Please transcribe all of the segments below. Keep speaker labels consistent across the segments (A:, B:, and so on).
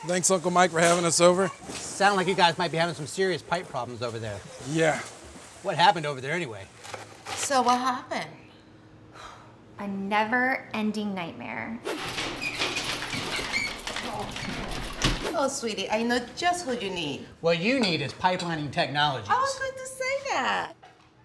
A: Thanks, Uncle Mike, for having us over.
B: Sound like you guys might be having some serious pipe problems over there.
A: Yeah.
B: What happened over there anyway?
C: So what happened?
D: A never-ending nightmare.
C: Oh, sweetie, I know just who you need.
B: What you need is pipelining technologies.
C: I was going to say that.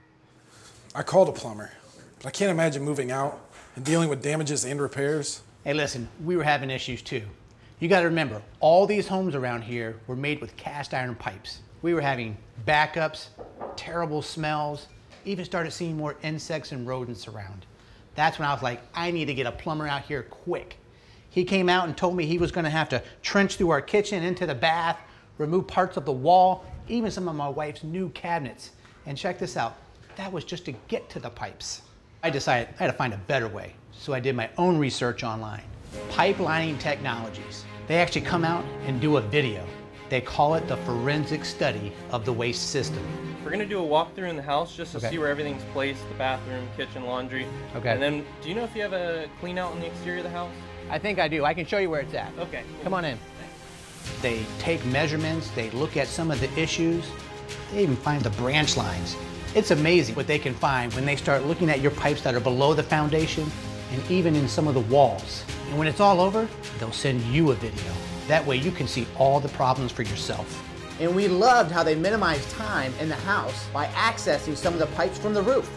A: I called a plumber, but I can't imagine moving out and dealing with damages and repairs.
B: Hey, listen, we were having issues too. You gotta remember, all these homes around here were made with cast iron pipes. We were having backups, terrible smells, even started seeing more insects and rodents around. That's when I was like, I need to get a plumber out here quick. He came out and told me he was gonna have to trench through our kitchen into the bath, remove parts of the wall, even some of my wife's new cabinets. And check this out, that was just to get to the pipes. I decided I had to find a better way, so I did my own research online. Pipelining Technologies. They actually come out and do a video. They call it the forensic study of the waste system.
E: We're gonna do a walkthrough in the house just to see where everything's placed, the bathroom, kitchen, laundry.
B: Okay.
E: And then, do you know if you have a clean out on the exterior of the house?
B: I think I do. I can show you where it's at.
E: Okay.
B: Come on in. They take measurements, they look at some of the issues, they even find the branch lines. It's amazing what they can find when they start looking at your pipes that are below the foundation and even in some of the walls. And when it's all over, they'll send you a video. That way you can see all the problems for yourself. And we loved how they minimized time in the house by accessing some of the pipes from the roof.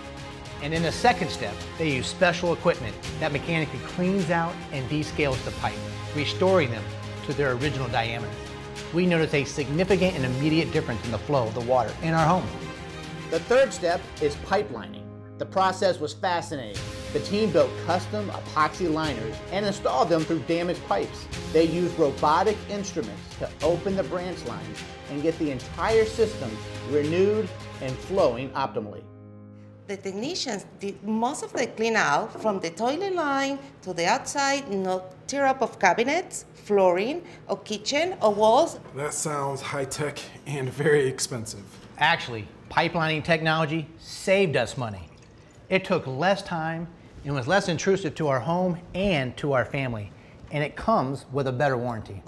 B: And in the second step, they use special equipment that mechanically cleans out and descales the pipe, restoring them to their original diameter. We noticed a significant and immediate difference in the flow of the water in our home. The third step is pipelining. The process was fascinating. The team built custom epoxy liners and installed them through damaged pipes. They used robotic instruments to open the branch lines and get the entire system renewed and flowing optimally.
C: The technicians did most of the clean out from the toilet line to the outside, no tear up of cabinets, flooring, or kitchen, or walls.
A: That sounds high-tech and very expensive.
B: Actually, pipelining technology saved us money. It took less time and was less intrusive to our home and to our family. And it comes with a better warranty.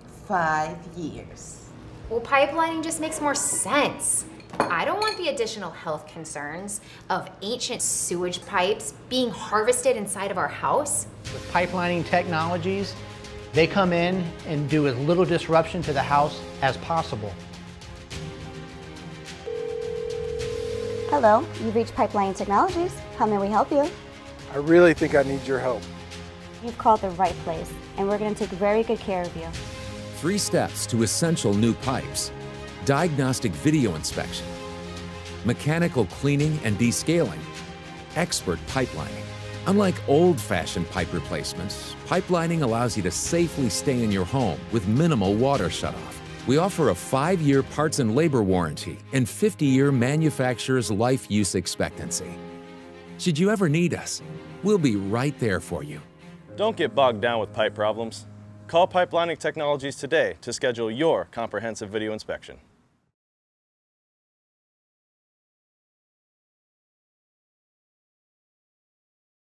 C: 5 years.
D: Well, pipelining just makes more sense. I don't want the additional health concerns of ancient sewage pipes being harvested inside of our house.
B: With pipelining technologies, they come in and do as little disruption to the house as possible.
F: Hello, you've reached Pipelining Technologies. How may we help you?
A: I really think I need your help.
F: You've called the right place, and we're going to take very good care of you.
G: 3 steps to essential new pipes. Diagnostic video inspection, mechanical cleaning and descaling, expert pipelining. Unlike old-fashioned pipe replacements, pipelining allows you to safely stay in your home with minimal water shutoff. We offer a 5-year parts and labor warranty and 50-year manufacturer's life use expectancy. Should you ever need us, we'll be right there for you.
H: Don't get bogged down with pipe problems. Call Pipelining Technologies today to schedule your comprehensive video inspection.